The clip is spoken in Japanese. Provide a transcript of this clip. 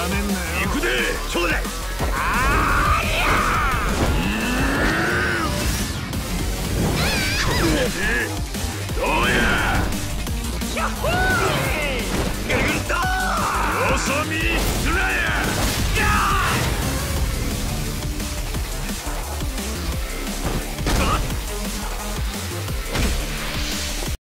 めんなよ。行くで、ちょうだい。あ